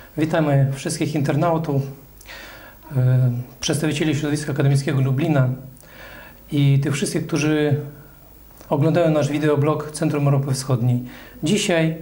Witamy wszystkich internautów, przedstawicieli środowiska akademickiego Lublina i tych wszystkich, którzy oglądają nasz wideoblog Centrum Europy Wschodniej. Dzisiaj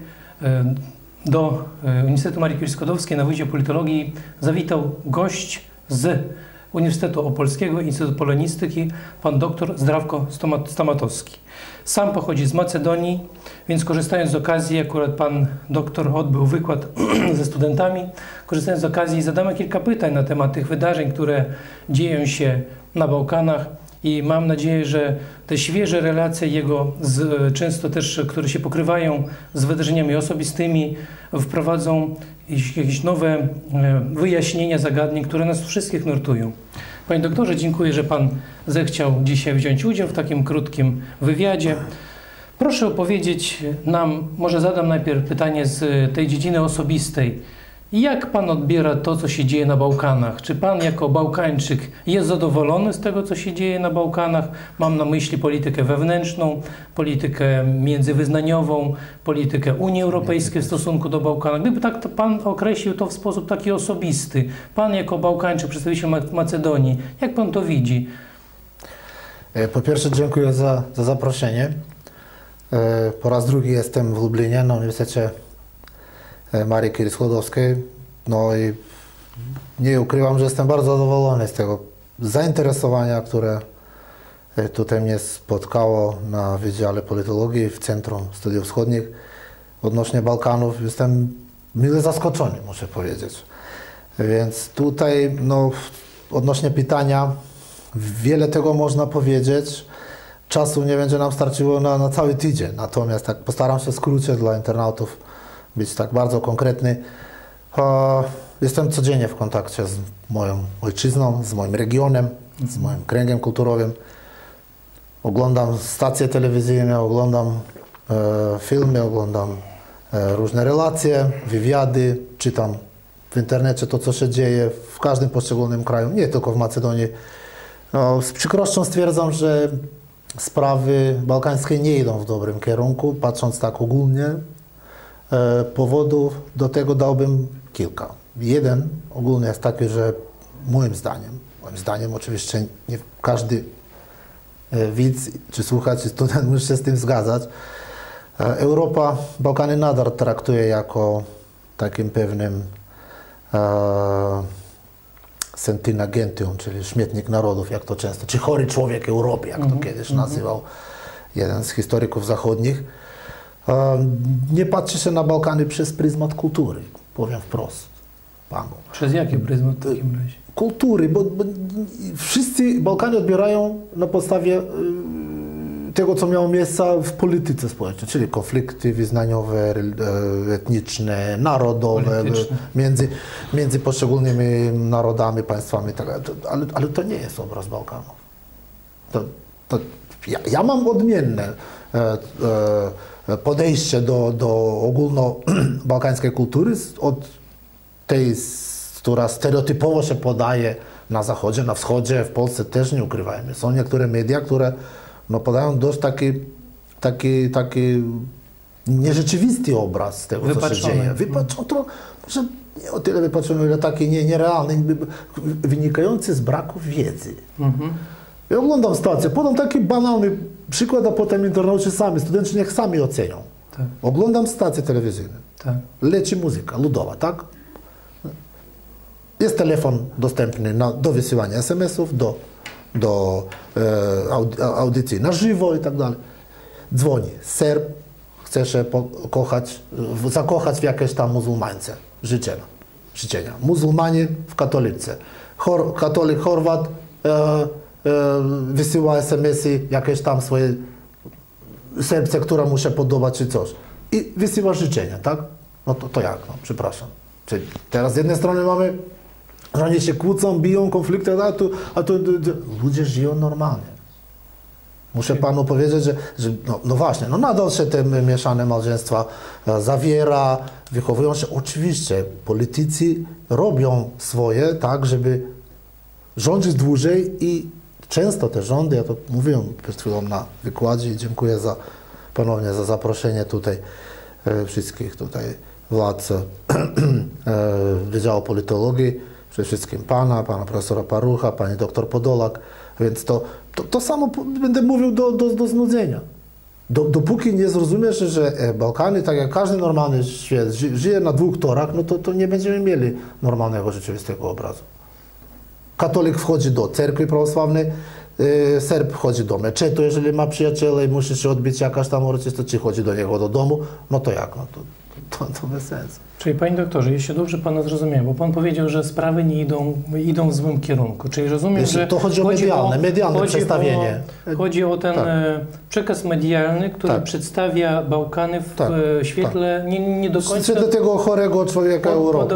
do Uniwersytetu Marii Curie Skłodowskiej na Wydział Politologii zawitał gość z Uniwersytetu Opolskiego, Instytutu Polonistyki, pan dr Zdrawko Stamatowski. Sam pochodzi z Macedonii, więc korzystając z okazji, akurat pan doktor odbył wykład ze studentami, korzystając z okazji zadamy kilka pytań na temat tych wydarzeń, które dzieją się na Bałkanach i mam nadzieję, że te świeże relacje jego, często też, które się pokrywają z wydarzeniami osobistymi, wprowadzą jakieś nowe wyjaśnienia zagadnień, które nas wszystkich nurtują. Panie doktorze, dziękuję, że pan zechciał dzisiaj wziąć udział w takim krótkim wywiadzie. Proszę opowiedzieć nam, może zadam najpierw pytanie z tej dziedziny osobistej. Jak pan odbiera to, co się dzieje na Bałkanach? Czy pan jako Bałkańczyk jest zadowolony z tego, co się dzieje na Bałkanach? Mam na myśli politykę wewnętrzną, politykę międzywyznaniową, politykę Unii Europejskiej w stosunku do Bałkanów. Gdyby tak to pan określił to w sposób taki osobisty, pan jako Bałkańczyk, przedstawiciel Macedonii, jak pan to widzi? Po pierwsze dziękuję za zaproszenie. Po raz drugi jestem w Lublinie na Uniwersytecie Marii Curie Skłodowskiej. No i nie ukrywam, że jestem bardzo zadowolony z tego zainteresowania, które tutaj mnie spotkało na Wydziale Politologii w Centrum Studiów Wschodnich odnośnie Bałkanów. Jestem mile zaskoczony, muszę powiedzieć. Więc tutaj no, odnośnie pytania wiele tego można powiedzieć. Czasu nie będzie nam starczyło na cały tydzień. Natomiast tak postaram się w skrócie dla internautów być tak bardzo konkretny. Jestem codziennie w kontakcie z moją ojczyzną, z moim regionem, z moim kręgiem kulturowym. Oglądam stacje telewizyjne, oglądam filmy, oglądam różne relacje, wywiady, czytam w internecie to, co się dzieje w każdym poszczególnym kraju, nie tylko w Macedonii. No, z przykrością stwierdzam, że sprawy bałkańskie nie idą w dobrym kierunku, patrząc tak ogólnie. Powodów do tego dałbym kilka. Jeden ogólny jest taki, że moim zdaniem oczywiście nie każdy widz, czy słuchacz, czy student musi się z tym zgadzać. Europa Bałkany nadal traktuje jako takim pewnym sentina gentium, czyli śmietnik narodów, jak to często, czy chory człowiek Europy, jak to kiedyś nazywał jeden z historyków zachodnich. Nie patrzy się na Bałkany przez pryzmat kultury, powiem wprost panu. Przez jaki pryzmat w takim razie? Kultury, bo wszyscy Bałkany odbierają na podstawie tego, co miało miejsce w polityce społecznej, czyli konflikty wyznaniowe, etniczne, narodowe, między poszczególnymi narodami, państwami, ale to nie jest obraz Bałkanów. Ja mam odmienne podejście do ogólnobałkańskiej kultury od tej, która stereotypowo się podaje na Zachodzie, na Wschodzie, w Polsce też nie ukrywajmy. Są niektóre media, które no, podają dość taki nierzeczywisty obraz tego, co się dzieje. Wypaczony, może nie o tyle wypaczony, ale taki nierealny, wynikający z braku wiedzy. Ja oglądam stację, podam taki banalny przykład, a potem internauci sami, studenci niech sami ocenią. Tak. Oglądam stacje telewizyjne. Tak. Leci muzyka ludowa, tak? Jest telefon dostępny do wysyłania SMS-ów, do audycji na żywo i tak dalej. Dzwoni Serb, chce się zakochać w jakiejś tam muzułmańce. Życzenia. Muzułmanie w katolice. Katolik Chorwat wysyła SMS-y jakieś tam swoje Serbce, która mu się podoba czy coś. I wysyła życzenia, tak? No to jak? No, przepraszam. Czyli teraz z jednej strony mamy, że oni się kłócą, biją, konflikty, a tu ludzie żyją normalnie. Muszę panu powiedzieć, że no właśnie, no nadal się te mieszane małżeństwa zawiera, wychowują się. Oczywiście politycy robią swoje, tak, żeby rządzić dłużej i często te rządy, ja to mówiłem przed chwilą na wykładzie i dziękuję ponownie za zaproszenie tutaj wszystkich tutaj władze Wydziału Politologii, przede wszystkim pana profesora Parucha, pani doktor Podolak, więc to samo będę mówił do znudzenia. Dopóki nie zrozumiesz, że Bałkany, tak jak każdy normalny świat, żyje na dwóch torach, no to nie będziemy mieli normalnego, rzeczywistego obrazu. Katolik wchodzi do cerkwi prawosławnej, Serb chodzi do meczetu, jeżeli ma przyjaciela i musi się odbyć jakaś tam uroczystość, czy chodzi do niego do domu, no to jak? No to bez sensu. Czyli panie doktorze, jeśli dobrze pana zrozumiałem, bo pan powiedział, że sprawy nie idą w złym kierunku. Czyli rozumiem, że to chodzi o medialne przedstawienie. Chodzi o ten przekaz medialny, który przedstawia Bałkany w świetle nie do końca... W świetle tego chorego człowieka Europy.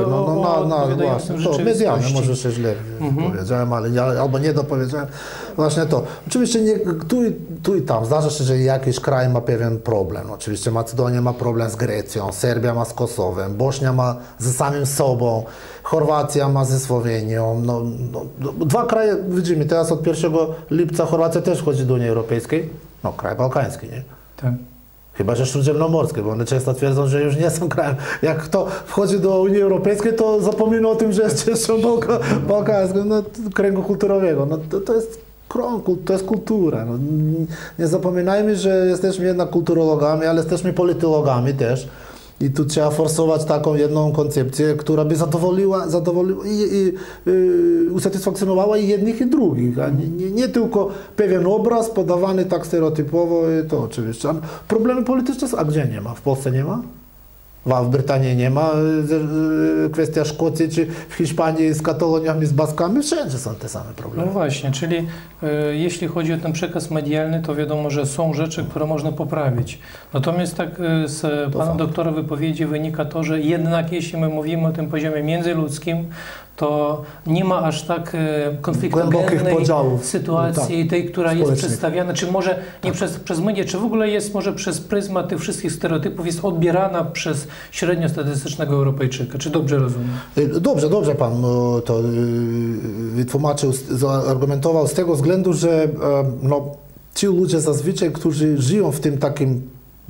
To medialne, może się źle powiedziałem, albo nie dopowiedziałem. Właśnie to. Oczywiście tu i tam zdarza się, że jakiś kraj ma pewien problem. Oczywiście Macedonia ma problem z Grecją, Serbia ma z Kosowem, Bośnia ma ze samym sobą, Chorwacja ma ze Słowenią. Dwa kraje, widzimy, teraz od 1 lipca Chorwacja też wchodzi do Unii Europejskiej. No, kraj bałkański, nie? Tak. Chyba że śródziemnomorskie, bo one często twierdzą, że już nie są krajem. Jak kto wchodzi do Unii Europejskiej, to zapomina o tym, że jest częścią bałkańską, kręgu kulturowego. To jest krąg, to jest kultura. Nie zapominajmy, że jesteśmy jednak kulturologami, ale jesteśmy politologami też. I tu trzeba forsować taką jedną koncepcję, która by zadowoliła i usatysfakcjonowała i jednych i drugich. A nie tylko pewien obraz podawany tak stereotypowo, to oczywiście. A problemy polityczne są, a gdzie nie ma? W Polsce nie ma? W Brytanii nie ma, kwestia Szkocji, czy w Hiszpanii z Kataloniami, z Baskami, wszędzie są te same problemy. No właśnie, czyli jeśli chodzi o ten przekaz medialny, to wiadomo, że są rzeczy, które można poprawić. Natomiast tak z pana doktora wypowiedzi wynika to, że jednak jeśli my mówimy o tym poziomie międzyludzkim, to nie ma aż tak konfliktogennej sytuacji, tej, która jest przedstawiana, czy może nie przez media, czy w ogóle jest może przez pryzmat tych wszystkich stereotypów jest odbierana przez średniostatystycznego Europejczyka. Czy dobrze rozumiem? Dobrze pan to wytłumaczył, zaargumentował z tego względu, że ci ludzie zazwyczaj, którzy żyją w tym takim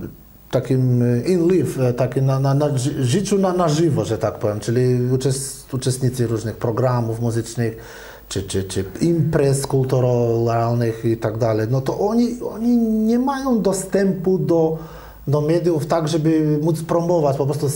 in live, życiu na żywo, że tak powiem, czyli uczestnicy różnych programów muzycznych, czy imprez kulturalnych i tak dalej, no to oni nie mają dostępu do mediów tak, żeby móc promować. Po prostu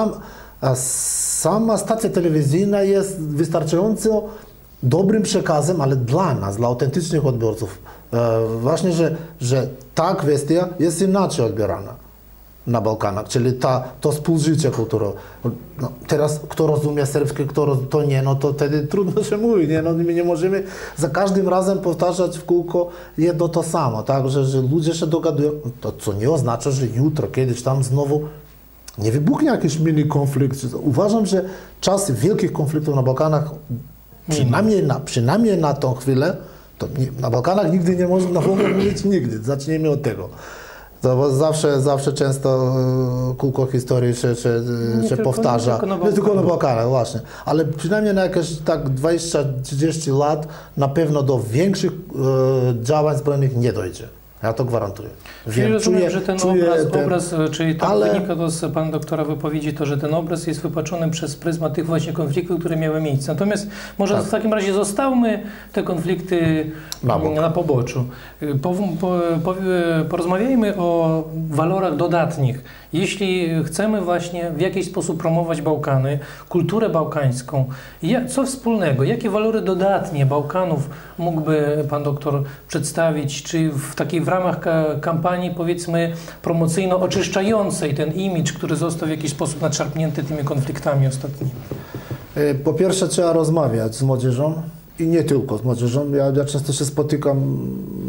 sama stacja telewizyjna jest wystarczająco dobrym przekazem, ale dla nas, dla autentycznych odbiorców. Właśnie, że ta kwestia jest inaczej odbierana na Bałkanach, czyli to współżycie kulturowe. No, teraz kto rozumie serbskie, to nie, no to wtedy trudno się mówi, nie? No, my nie możemy za każdym razem powtarzać w kółko jedno to samo, tak? Że ludzie się dogadują, to co nie oznacza, że jutro, kiedyś tam znowu nie wybuchnie jakiś mini konflikt. Uważam, że czas wielkich konfliktów na Bałkanach, przynajmniej na tą chwilę, to na Bałkanach nigdy nie można mówić nigdy, zacznijmy od tego. To zawsze często kółko historii się powtarza. Nie tylko na Bałkanach, właśnie. Ale przynajmniej na jakieś tak 20-30 lat na pewno do większych działań zbrojnych nie dojdzie. Ja to gwarantuję. Czyli rozumiem, że ten obraz, czyli to wynika to z pana doktora wypowiedzi, to, że ten obraz jest wypaczony przez pryzmat tych właśnie konfliktów, które miały miejsce. Natomiast może w takim razie zostawmy te konflikty na poboczu. Porozmawiajmy o walorach dodatnich. Jeśli chcemy właśnie w jakiś sposób promować Bałkany, kulturę bałkańską, co wspólnego, jakie walory dodatnie Bałkanów mógłby pan doktor przedstawić, czy w ramach kampanii, powiedzmy, promocyjno-oczyszczającej ten imidż, który został w jakiś sposób nadszarpnięty tymi konfliktami ostatnimi? Po pierwsze trzeba rozmawiać z młodzieżą i nie tylko z młodzieżą. Ja często się spotykam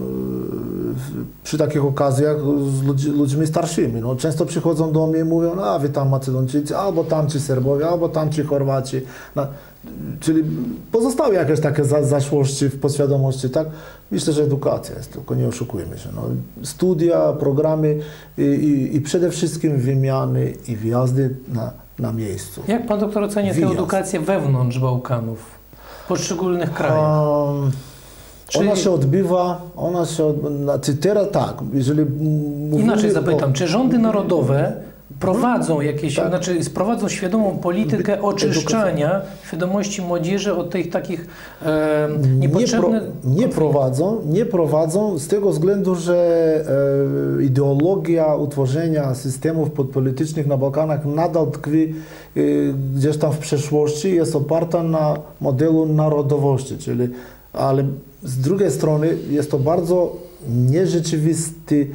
przy takich okazjach z ludźmi starszymi. No, często przychodzą do mnie i mówią, a wy tam Macedończycy, albo tamci Serbowie, albo tamci Chorwaci. No, czyli pozostały jakieś takie zaszłości w podświadomości, tak? Myślę, że edukacja jest, tylko nie oszukujmy się. No, studia, programy i przede wszystkim wymiany i wjazdy na miejscu. Jak pan doktor ocenia tę edukację wewnątrz Bałkanów, w poszczególnych krajach? Ona się odbywa, teraz tak, jeżeli mówimy inaczej zapytam, czy rządy narodowe prowadzą jakieś, Tak. znaczy prowadzą świadomą politykę oczyszczania świadomości młodzieży od tych takich niepotrzebnych... Nie prowadzą z tego względu, że ideologia utworzenia systemów podpolitycznych na Bałkanach nadal tkwi gdzieś tam w przeszłości, jest oparta na modelu narodowości, czyli, ale z drugiej strony jest to bardzo nierzeczywisty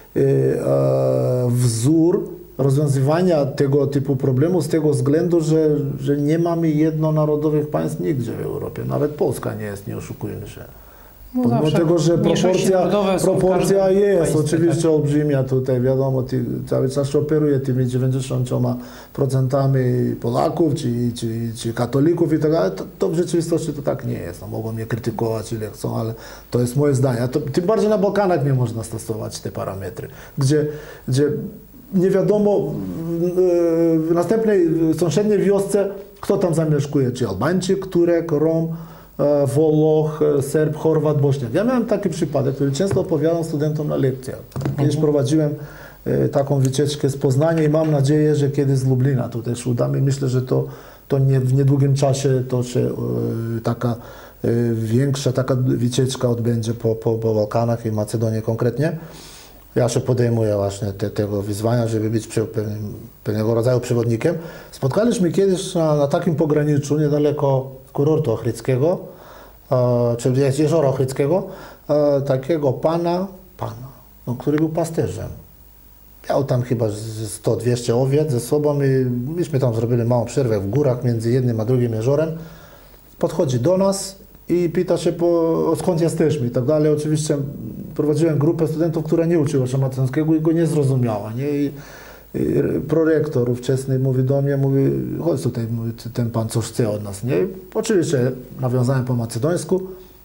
wzór rozwiązywania tego typu problemu z tego względu, że nie mamy jednonarodowych państw nigdzie w Europie. Nawet Polska nie jest, nie oszukujmy się. Pomimo tego, że proporcja jest oczywiście olbrzymia tutaj, wiadomo, cały czas się operuje tymi 90% Polaków czy katolików i tak dalej, to w rzeczywistości to tak nie jest. No, mogą mnie krytykować ile chcą, ale to jest moje zdanie. Tym bardziej na Bałkanach nie można stosować te parametry, gdzie nie wiadomo w następnej sąsiedniej wiosce, kto tam zamieszkuje, czy Albańczyk, Turek, Rom, Włoch, Serb, Chorwat, Bośniak. Ja miałem taki przypadek, który często opowiadam studentom na lekcjach. Kiedyś prowadziłem taką wycieczkę z Poznania i mam nadzieję, że kiedyś z Lublina to też udamy. Myślę, że to nie, w niedługim czasie to się taka większa taka wycieczka odbędzie po Bałkanach i Macedonii konkretnie. Ja się podejmuję właśnie tego wyzwania, żeby być pewnego rodzaju przewodnikiem. Spotkaliśmy kiedyś na takim pograniczu, niedaleko kurortu ochrydzkiego, czyli jeziora ochrydzkiego, takiego pana, który był pasterzem. Miał tam chyba 100-200 owiec ze sobą i myśmy tam zrobili małą przerwę w górach między jednym a drugim jeziorem. Podchodzi do nas i pyta się, skąd jesteśmy i tak dalej. Oczywiście prowadziłem grupę studentów, która nie uczyła się macedońskiego i go nie zrozumiała. Nie? I prorektor ówczesny mówi do mnie, mówi, chodź tutaj, mówi, ten pan coś chce od nas. Nie? Oczywiście nawiązałem po macedońsku.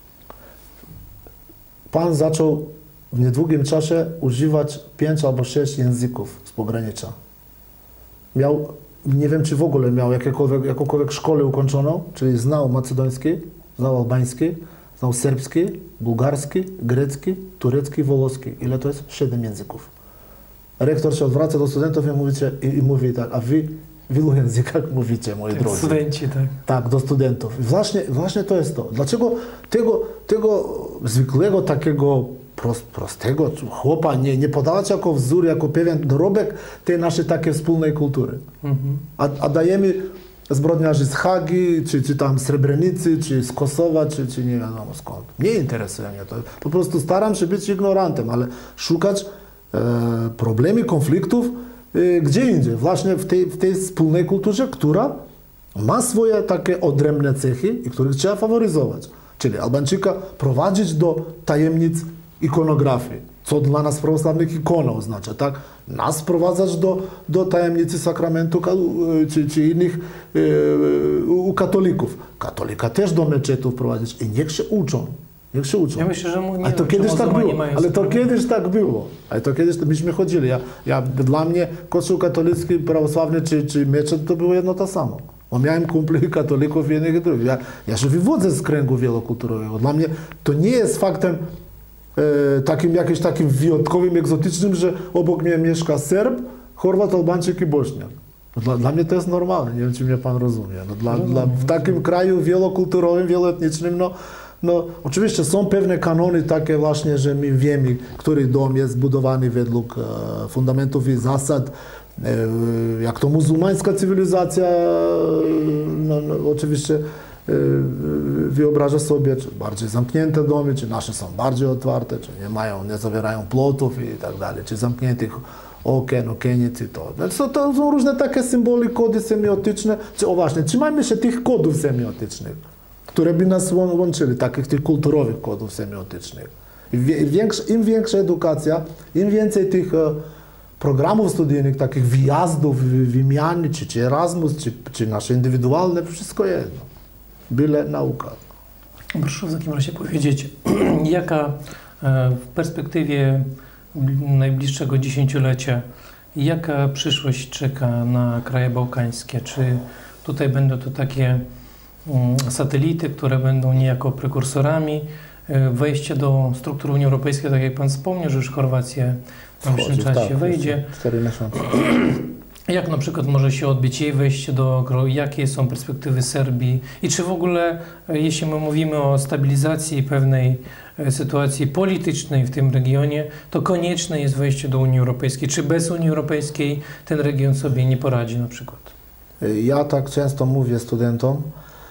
Pan zaczął w niedługim czasie używać 5 albo 6 języków z pogranicza. Miał, nie wiem czy w ogóle miał jakąkolwiek szkołę ukończoną, czyli znał macedoński, znał albański, znał serbski, bułgarski, grecki, turecki, włoski. Ile to jest? 7 języków. Rektor się odwraca do studentów i mówi tak, a wy w ilu językach mówicie, moi drodzy? Studenci, tak. Tak, do studentów. I właśnie to jest to. Dlaczego tego zwykłego, takiego prostego chłopa nie podawać jako wzór, jako pewien dorobek tej naszej takiej wspólnej kultury? A dajemy zbrodniarzy z Hagi, czy tam z Srebrenicy, czy z Kosowa, czy nie wiadomo skąd. Nie interesuje mnie to. Po prostu staram się być ignorantem, ale szukać problemy, konfliktów gdzie indziej. Właśnie w tej wspólnej kulturze, która ma swoje takie odrębne cechy i których trzeba faworyzować. Czyli Albańczyka prowadzić do tajemnic ikonografii, co dla nas prawosławnych ikona oznacza, tak? Nas sprowadzać do tajemnicy sakramentu czy innych u katolików. Katolika też do meczetów prowadzić i niech się uczą. Ja myślę, że ale to kiedyś tak było. Ale to kiedyś tak było. Ale to kiedyś myśmy chodzili. Dla mnie kościół katolicki, prawosławny czy meczet to było jedno to samo. Bo miałem kumpli katolików jednych i drugich. Ja się wywodzę z kręgu wielokulturowego. Dla mnie to nie jest faktem jakimś takim wyjątkowym, egzotycznym, że obok mnie mieszka Serb, Chorwat, Albańczyk i Bośniak. Dla mnie to jest normalne. Nie wiem, czy mnie pan rozumie. W takim kraju wielokulturowym, wieloetnicznym, no, oczywiście są pewne kanony takie właśnie, że my wiemy, który dom jest zbudowany według fundamentów i zasad, jak to muzułmańska cywilizacja oczywiście wyobraża sobie, czy bardziej zamknięte domy, czy nasze są bardziej otwarte, czy nie zawierają plotów i tak dalej, czy zamkniętych okien, okienic i to. To są różne takie symbole, kody semiotyczne, czy trzymajmy się tych kodów semiotycznych, które by nas łączyli, tych kulturowych kodów semiotycznych. Im większa edukacja, im więcej tych programów studyjnych, takich wyjazdów, wymiany, czy Erasmus, czy nasze indywidualne, wszystko jedno. Byle nauka. Proszę w takim razie powiedzieć, jaka w perspektywie najbliższego dziesięciolecia, jaka przyszłość czeka na kraje bałkańskie? Czy tutaj będą to takie satelity, które będą niejako prekursorami wejścia do struktur Unii Europejskiej, tak jak pan wspomniał, że już Chorwacja w najbliższym czasie wejdzie. 4 miesiące. Jak na przykład może się odbyć jej wejście do gry, jakie są perspektywy Serbii i czy w ogóle, jeśli my mówimy o stabilizacji pewnej sytuacji politycznej w tym regionie, to konieczne jest wejście do Unii Europejskiej. Czy bez Unii Europejskiej ten region sobie nie poradzi na przykład? Ja tak często mówię studentom,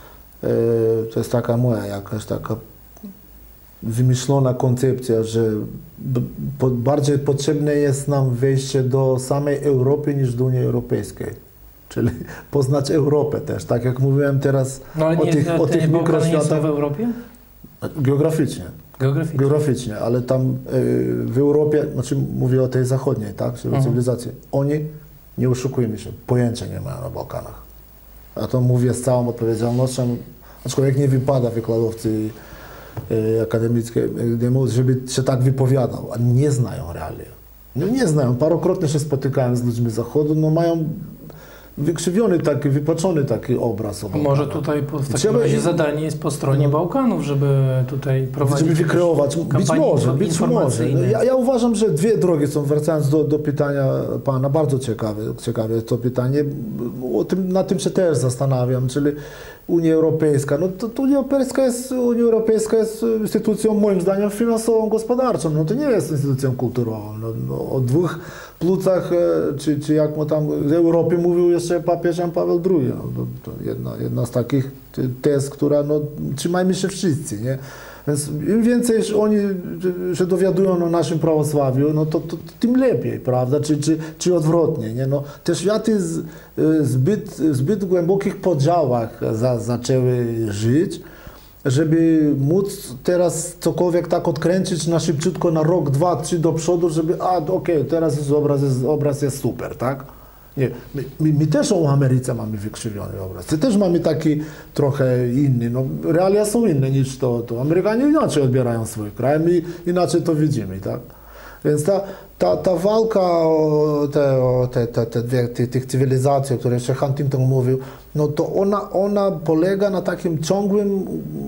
to jest taka moja jakaś taka wymyślona koncepcja, że bardziej potrzebne jest nam wejście do samej Europy niż do Unii Europejskiej. Czyli poznać Europę też, tak jak mówiłem teraz o tych mikroświatach. w Europie? Geograficznie. Geograficznie. Ale tam w Europie, znaczy mówię o tej zachodniej, tak, czyli cywilizacji, oni, nie oszukujmy się, pojęcia nie mają na Bałkanach. A to mówię z całą odpowiedzialnością, aczkolwiek nie wypada wykładowcy akademickie, żeby się tak wypowiadał, a nie znają realia. No nie znają. Parokrotnie się spotykałem z ludźmi z Zachodu, no mają wykrzywiony taki, wypaczony taki obraz. Może tutaj w takim razie zadanie jest po stronie Bałkanów, żeby tutaj prowadzić... Żeby wykreować. Być może. Ja uważam, że dwie drogi są, wracając do pytania pana, bardzo ciekawe to pytanie. Nad tym się też zastanawiam, czyli Unia Europejska. No to Unia Europejska jest instytucją, moim zdaniem, finansową, gospodarczą. No to nie jest instytucją kulturową. No, o dwóch płucach, czy jak mu tam z Europy mówił jeszcze papież Jan Paweł II. No, to jedna z takich tez, która, no, trzymajmy się wszyscy, nie? Więc im więcej oni się dowiadują o naszym prawosławiu, no to tym lepiej, prawda? Czy odwrotnie, nie? No, te światy zbyt głębokich podziałach zaczęły żyć, żeby móc teraz cokolwiek tak odkręcić na szybciutko, na rok, 2, 3 do przodu, żeby okej, teraz obraz jest super, tak? Nie, my też o Ameryce mamy wykrzywiony obraz. Też mamy taki trochę inny. No, realia są inne niż to. Amerykanie inaczej odbierają swój kraj, my inaczej to widzimy, tak? Więc ta walka o tych cywilizacji, o której jeszcze Huntington mówił, no to ona polega na takim ciągłym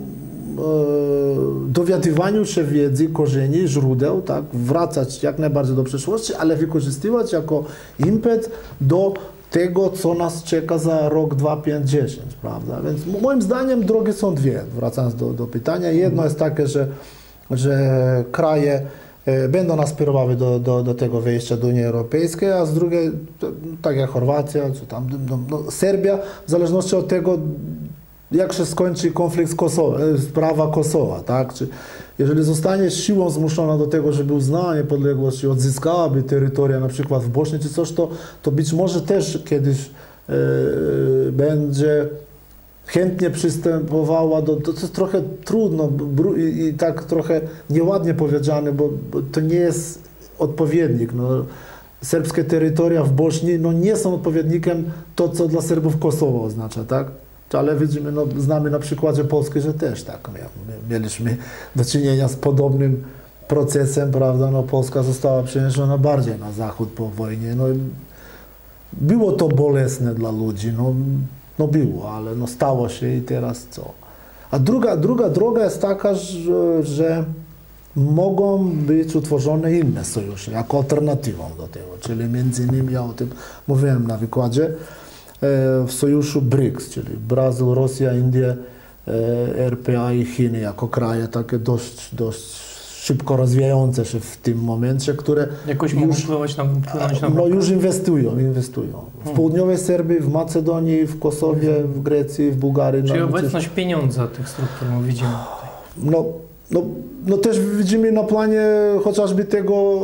dowiadywaniu się wiedzy, korzeni, źródeł, tak, wracać jak najbardziej do przeszłości, ale wykorzystywać jako impet do tego, co nas czeka za rok, 2, 5, 10, prawda? Więc moim zdaniem drogi są dwie, wracając do pytania. Jedno jest takie, że kraje będą aspirowały do tego wejścia do Unii Europejskiej, a z drugiej, tak jak Chorwacja, czy tam Serbia, w zależności od tego, jak się skończy konflikt sprawa Kosowa, tak? Czy jeżeli zostanie siłą zmuszona do tego, żeby uznała niepodległość i odzyskałaby terytoria na przykład w Bośni czy coś, to być może też kiedyś będzie chętnie przystępowała to jest trochę trudno i tak trochę nieładnie powiedziane, bo to nie jest odpowiednik. No, serbskie terytoria w Bośni nie są odpowiednikiem to, co dla Serbów Kosowo oznacza, tak? Ale widzimy, znamy na przykładzie Polski, że też tak mieliśmy do czynienia z podobnym procesem, prawda? No, Polska została przeniesiona bardziej na zachód po wojnie. No, było to bolesne dla ludzi, no było, ale stało się i teraz co? A druga droga jest taka, że mogą być utworzone inne sojusze, jako alternatywą do tego, czyli między innymi, ja o tym mówiłem na wykładzie, w sojuszu BRICS, czyli Brazyl, Rosja, Indie, RPA i Chiny jako kraje takie dość szybko rozwijające się w tym momencie, które jakoś mogą wpłynąć na już inwestują. W południowej Serbii, w Macedonii, w Kosowie, w Grecji, w Bułgarii. Czyli obecność pieniądza tych struktur widzimy tutaj. No też widzimy na planie chociażby tego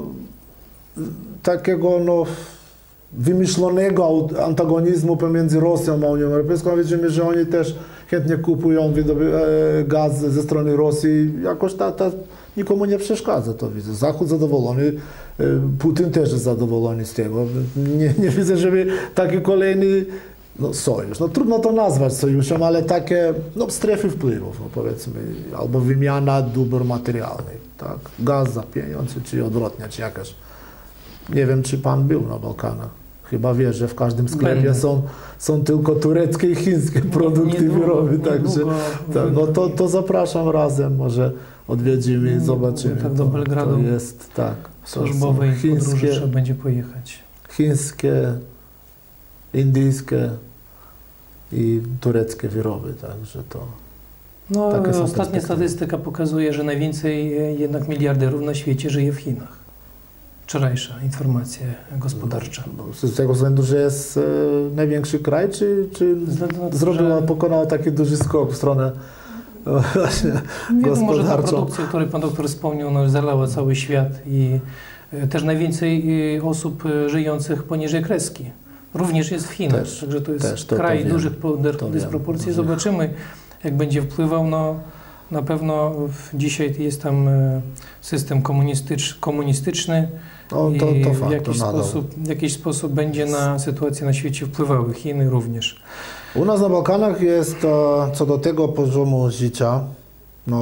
takiego wymyślonego antagonizmu pomiędzy Rosją a Unią Europejską. Widzimy, że oni też chętnie kupują gaz ze strony Rosji. Jakoś nikomu nie przeszkadza, to widzę. Zachód zadowolony, Putin też jest zadowolony z tego. Nie widzę, żeby taki kolejny sojusz. Trudno to nazwać sojuszem, ale takie strefy wpływów, powiedzmy, albo wymiana dóbr materialnych. Tak? Gaz za pieniądze, czy odwrotnie, czy jakaś. Nie wiem, czy pan był na Bałkanach. Chyba wie, że w każdym sklepie są tylko tureckie i chińskie produkty wyroby. Także to zapraszam razem, może odwiedzimy i zobaczymy. Tak do Belgradu to jest, tak. służbowej podróży trzeba będzie pojechać. Chińskie, indyjskie i tureckie wyroby, także to... No, Takie są ostatnia perspektywy. statystyka pokazuje, że najwięcej jednak miliarderów na świecie żyje w Chinach. Wczorajsza informacja gospodarcza. Z tego względu, że jest największy kraj, czy Względu na to, że- pokonała taki duży skok w stronę właśnie Wiadomo, że ta gospodarczą? produkcja, o której pan doktor wspomniał, no, zalała cały świat i też najwięcej osób żyjących poniżej kreski. Również jest w Chinach. Też, Także to jest też, to kraj wiem. dużych To dysproporcji. wiem. Zobaczymy, jak będzie wpływał. No, na pewno dzisiaj jest tam system komunistyczny No, i to w fakt, w jakiś sposób będzie na sytuację na świecie wpływały. Chiny również. U nas na Bałkanach jest co do tego poziomu życia, no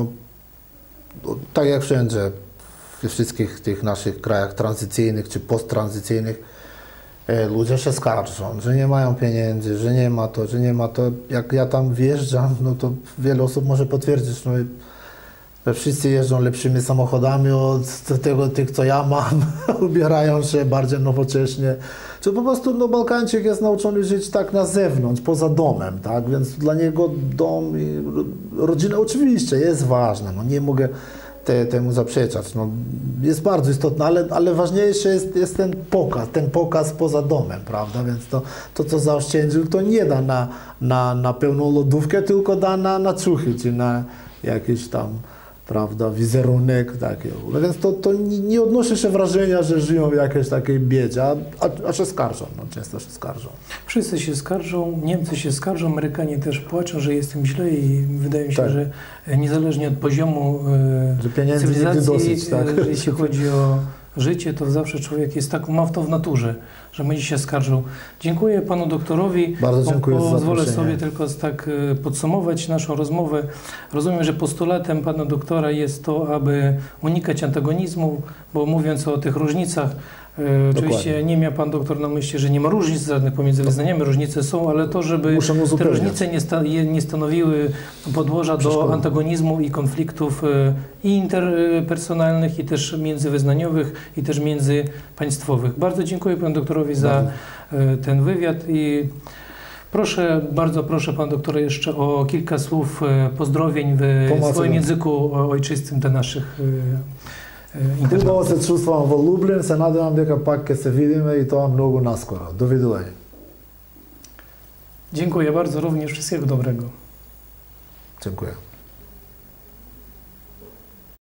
tak jak wszędzie, we wszystkich tych naszych krajach tranzycyjnych czy posttranzycyjnych, ludzie się skarżą, że nie mają pieniędzy, że nie ma to, że nie ma to. Jak ja tam wjeżdżam, no to wiele osób może potwierdzić, no, że wszyscy jeżdżą lepszymi samochodami od tego, tych, co ja mam, ubierają się bardziej nowocześnie. Czy po prostu no, Bałkańczyk jest nauczony żyć tak na zewnątrz, poza domem, tak? Więc dla niego dom i rodzina oczywiście jest ważna, no, nie mogę temu zaprzeczać. No, jest bardzo istotne, ale ważniejszy jest ten pokaz poza domem, prawda? Więc to co zaoszczędził, to nie da na pełną lodówkę, tylko da na ciuchy, czy na jakiś tam, prawda, wizerunek takiego. No więc to nie odnosi się wrażenia, że żyją w jakiejś takiej biedzie, a się skarżą, no, często się skarżą. Wszyscy się skarżą, Niemcy się skarżą, Amerykanie też płaczą, że jest im źle i wydaje mi się, Tak. że niezależnie od poziomu Że pieniędzy nigdy cywilizacji, dosyć, tak? jeśli chodzi o życie, to zawsze człowiek jest tak, ma to w naturze, że będzie się skarżył. Dziękuję panu doktorowi. Bardzo dziękuję za Pozwolę zaproszenie. sobie tylko tak podsumować naszą rozmowę. Rozumiem, że postulatem pana doktora jest to, aby unikać antagonizmu, bo mówiąc o tych różnicach, oczywiście nie miał pan doktor na myśli, że nie ma różnic żadnych pomiędzy wyznaniami, różnice są, ale to, żeby Muszę te uzupełniać. różnice nie stanowiły podłoża do Przeszkody. antagonizmu i konfliktów i interpersonalnych, i też międzywyznaniowych, i też międzypaństwowych. Bardzo dziękuję panu doktorowi za ten wywiad i proszę, bardzo proszę pana doktora jeszcze o kilka słów pozdrowień w Pomacam. swoim języku ojczystym dla naszych internautów. Хубаво се чувствувам во Лублин, се надевам дека пак ќе се видиме и тоа многу наскоро. Довидување. Dziękuję bardzo, również wszystkiego dobrego. Dziękuję.